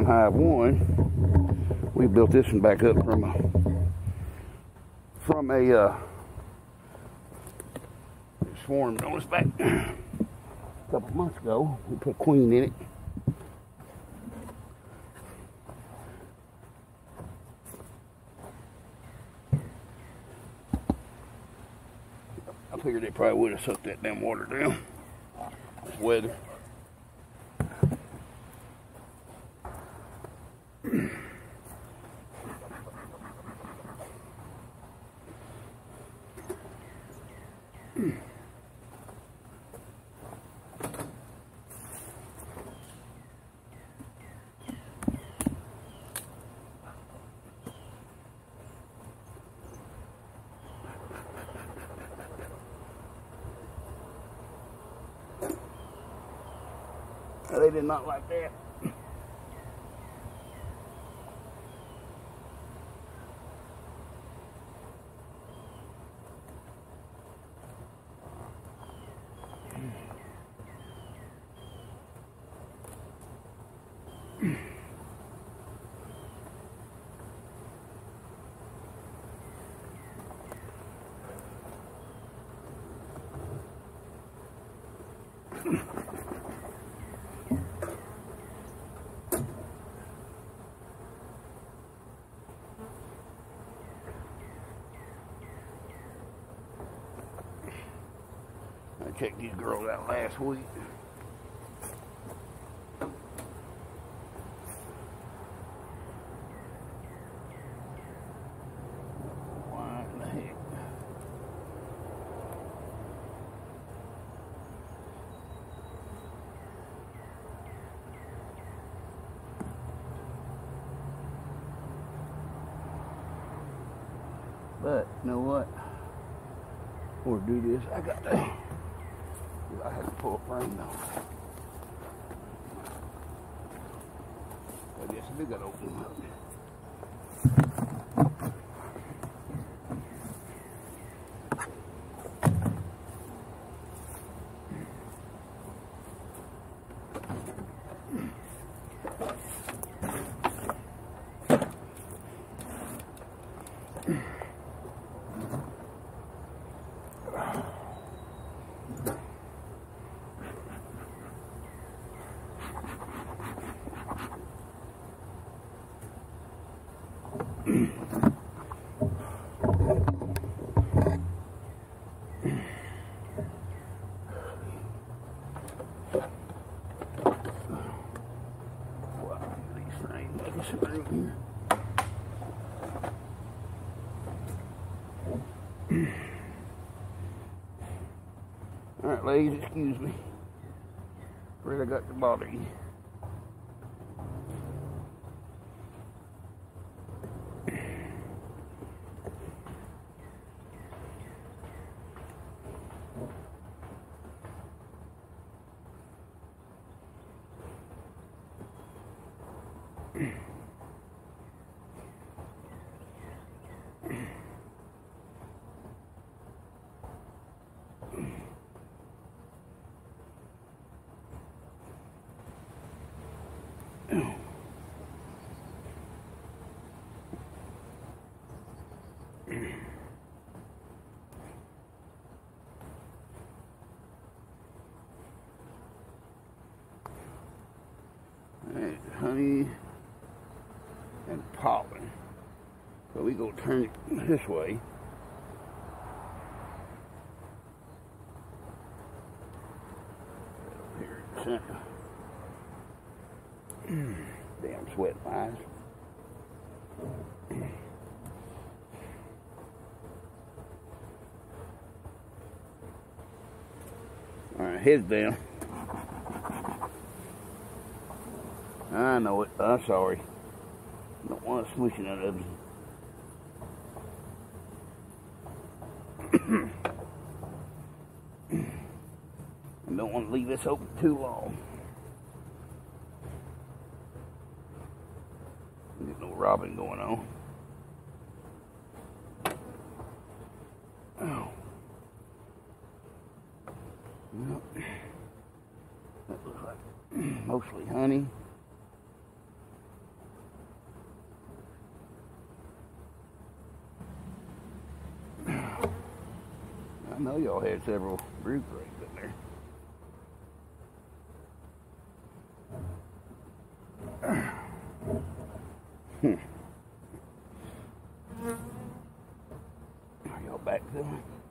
on Hive 1, we built this one back up from a swarmed on us back a couple months ago. We put queen in it. I figured they probably would have sucked that damn water down. This weather. They did not like that. I checked these girls out last week. Why in the heck? But you know what? Or do this. I got to. I had to pull a frame though. I guess we got to open them up. Alright, ladies, excuse me. Really got to bother you. Alright, honey and pollen. So we go turn it this way. Here in the center. Damn sweat flies. Alright, heads down. I know it. I'm sorry. Don't want to smush it out of you. I don't want to leave this open too long. There's no robbing going on. Oh. Yep. That looks like mostly honey. know y'all had several brood frames in there. Are y'all back there?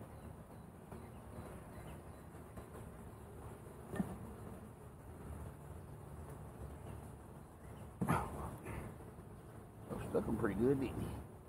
Stuck them pretty good, didn't he?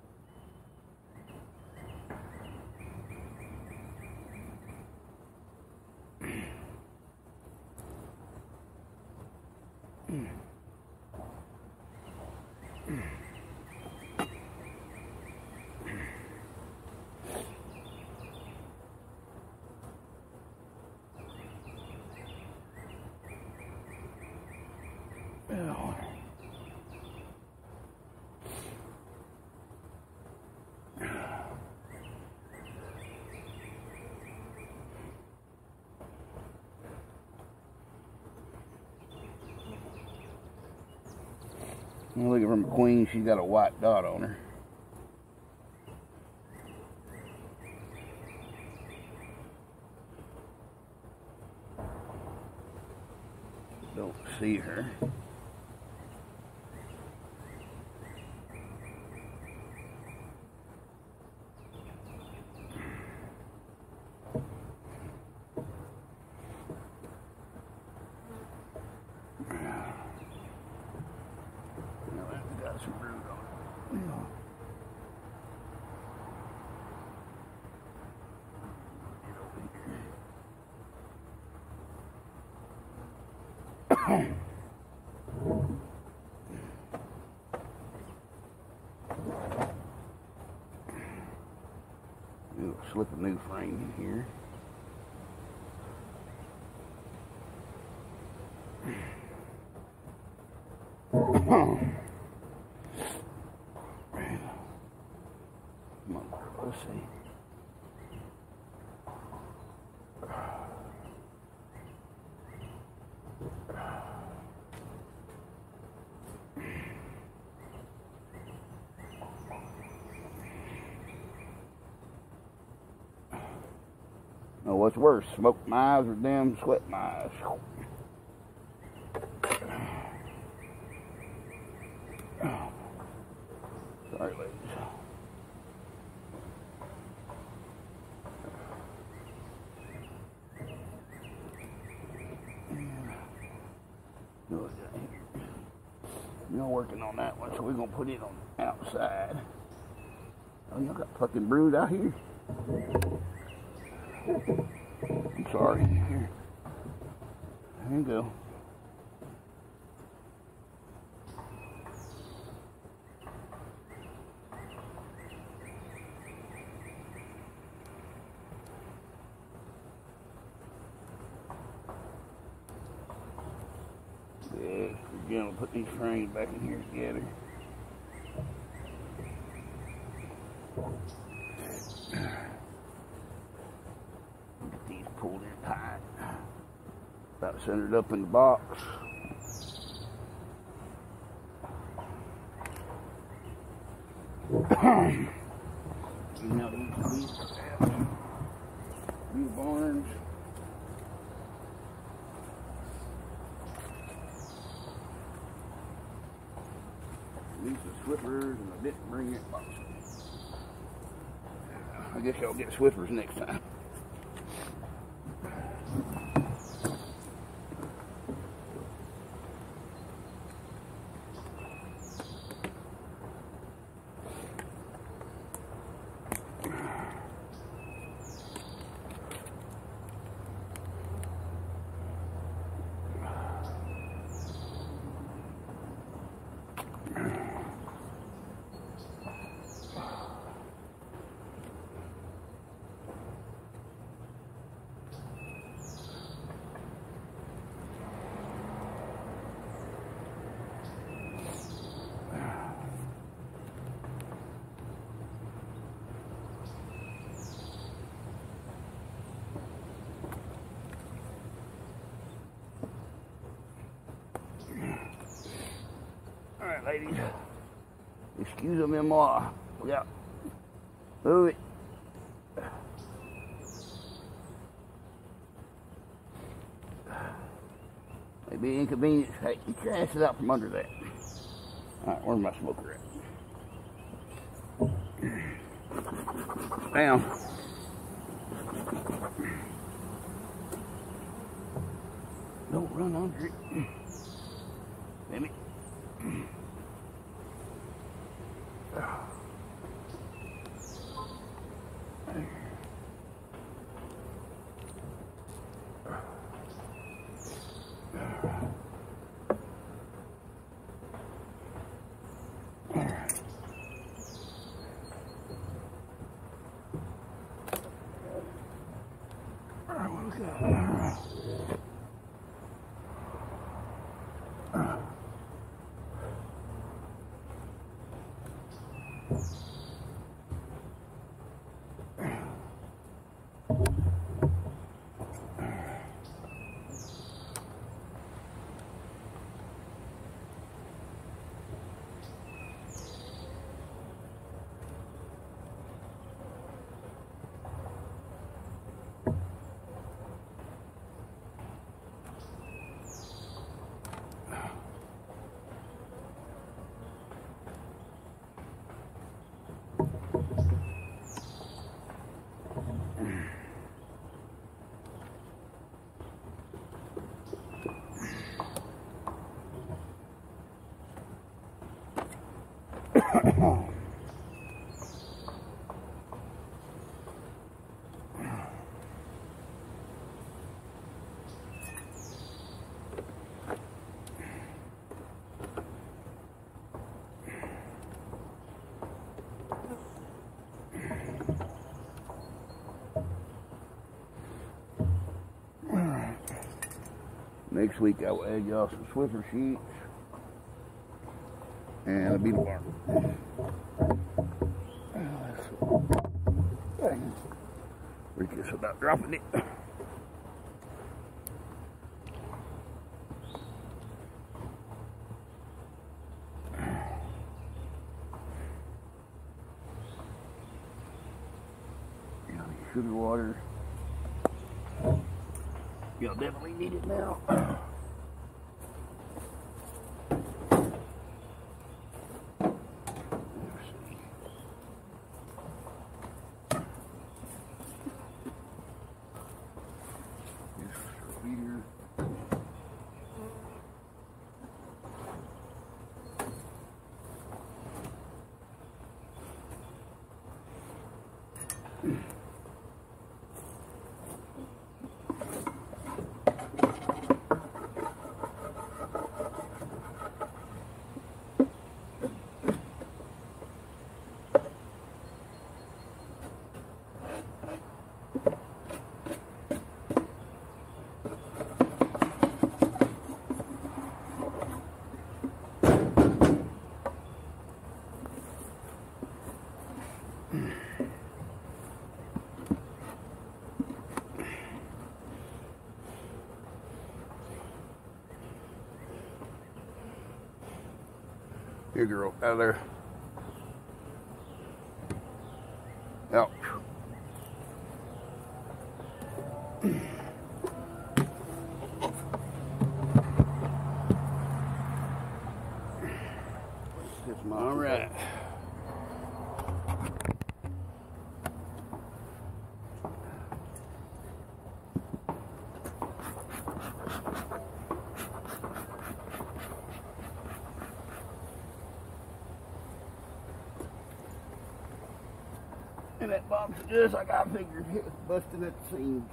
I'm looking for my queen. She's got a white dot on her. Don't see her. Some brood on it. We'll slip a new frame in here. Let's see. Oh, what's worse, smoke my eyes or damn sweat my eyes? Sorry, ladies. Y'all working on that one, so we're gonna put it on the outside. Oh, y'all got fucking brood out here? I'm sorry. Here. There you go. Good. Again, we'll put these frames back in here together. Get these pulled in tight. About centered up in the box. Now these barns. These are Swippers, and I didn't bring it box. I guess y'all get Swippers next time. Alright, ladies. Excusez-moi. Look out. Move it. It'd be inconvenient. Hey, get your asses out from under that. Alright, where's my smoker at? Down. Don't run under it. Damn it. Next week I will add y'all some Swiffer sheets and a beetle bar. We're just about dropping it. Sugar water. You'll definitely need it now. Here, girl, out of there. Out. All right. And that box is just like I figured, it was busting at the seams.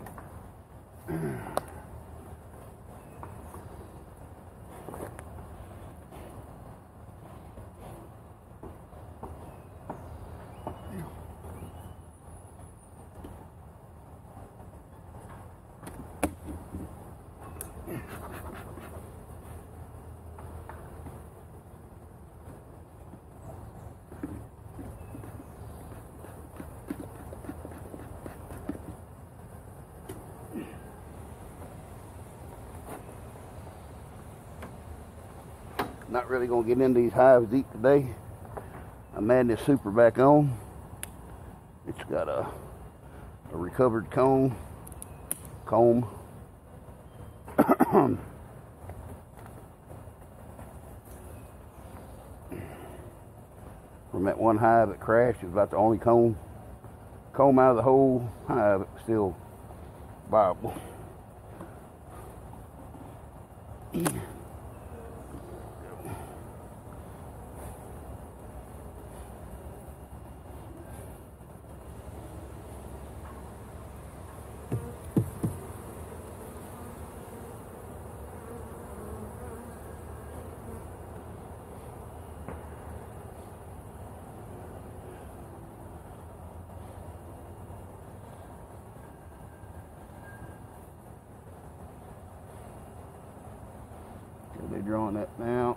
Not really going to get into these hives deep today. I'm adding this super back on. It's got a recovered comb from that one hive that crashed. It was about the only comb out of the whole hive. It was still viable. They're drawing that now.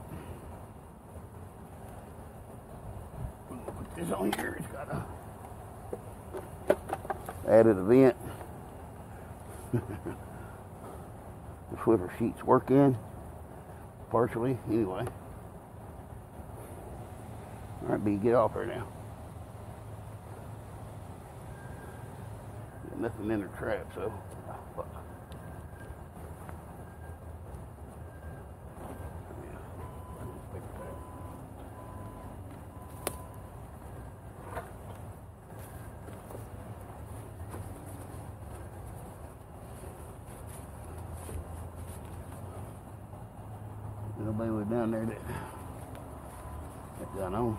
I'm gonna put this on here. It's got a added event. The Swiffer sheets working partially. Anyway. Alright, B, get off her now. Got nothing in her trap, so. Nobody was down there that got on.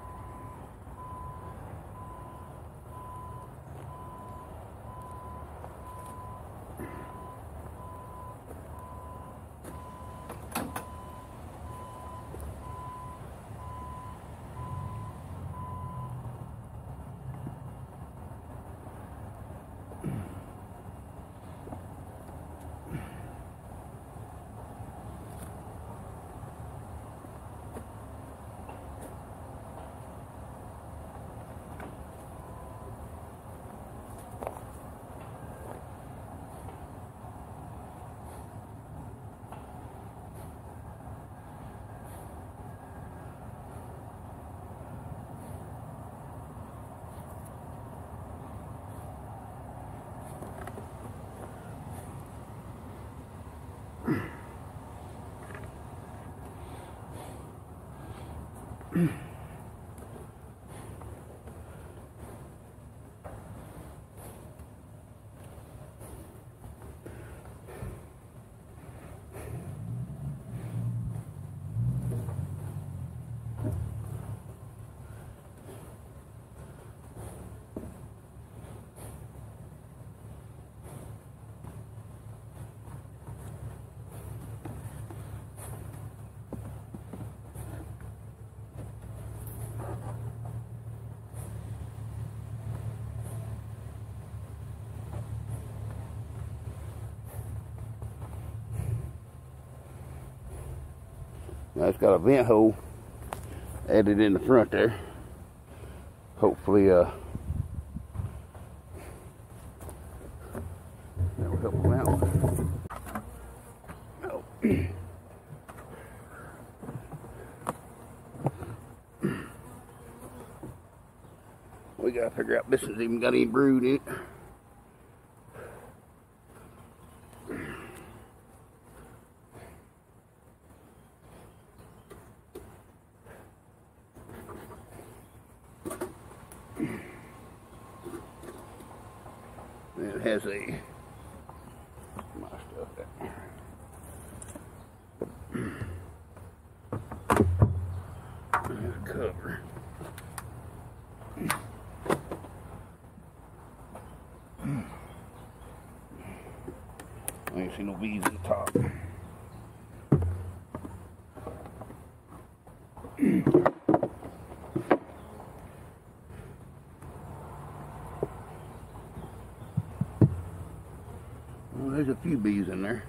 Now it's got a vent hole added in the front there. Hopefully, that will help them out. Oh. We gotta figure out if this has even got any brood in it. It has my stuff there. And a cover. I ain't see no bees in the top. Well, there's a few bees in there.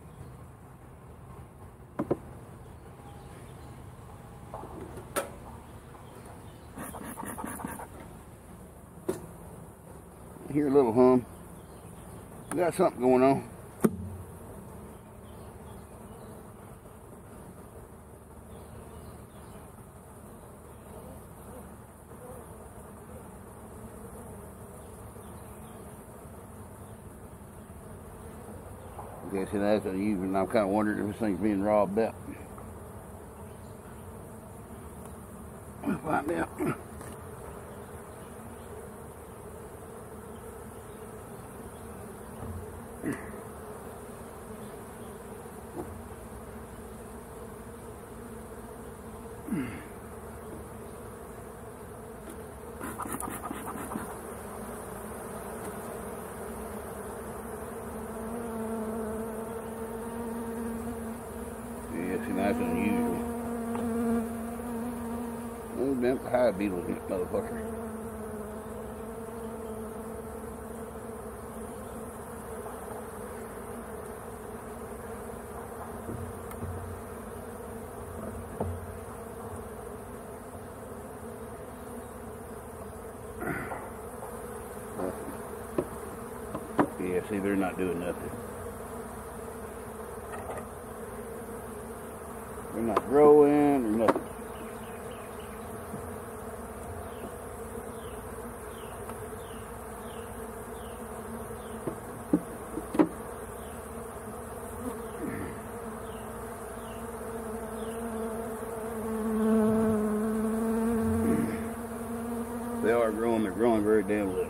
I hear a little hum. We got something going on. I guess it has even. I'm kind of wondering if this thing's being robbed up. If find out. Yeah, see, that's unusual. Those damn hive beetles in that motherfucker. Yeah, see, they're not doing nothing. They're not growing or nothing. They are growing, they're growing very damn little.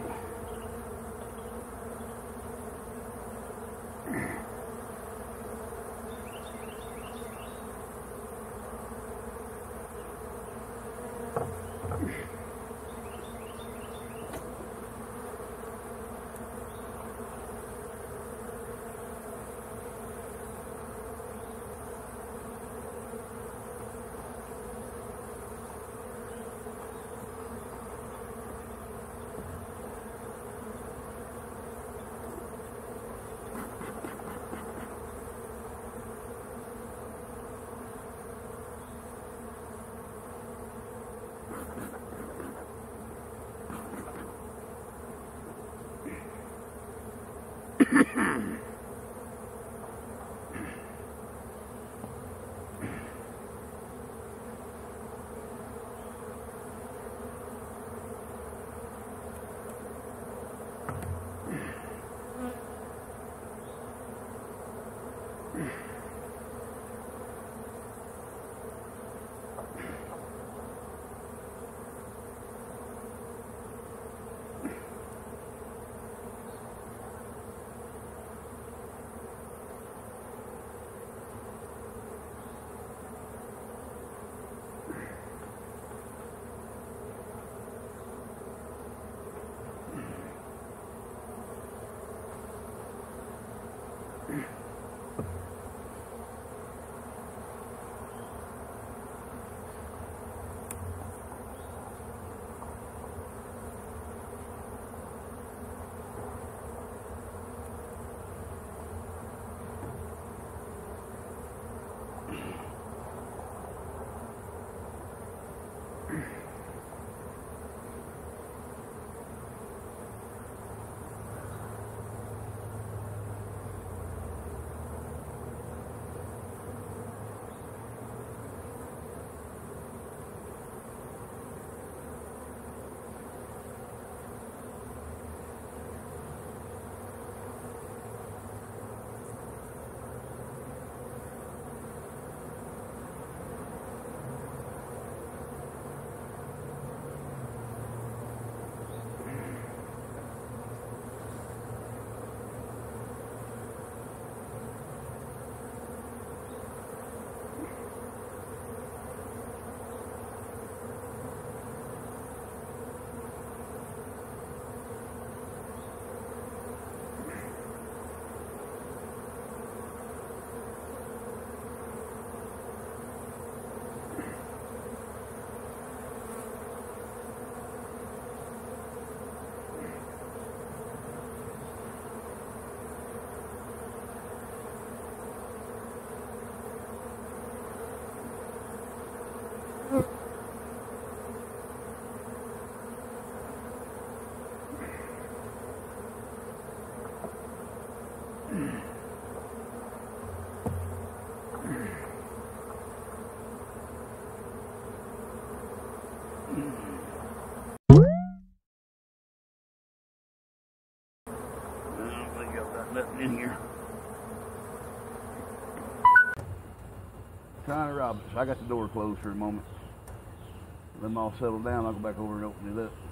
Nothing in here. Trying to rob us. I got the door closed for a moment. Let them all settle down. I'll go back over and open it up.